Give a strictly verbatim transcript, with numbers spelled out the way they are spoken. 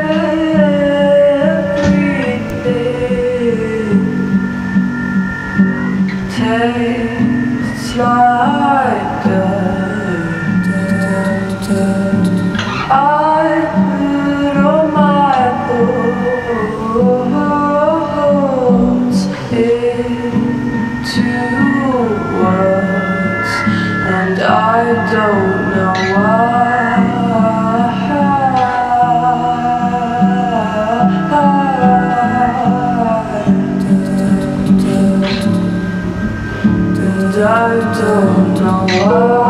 tastes like dirt. I put all my thoughts into words, and I don't know why. I don't know why.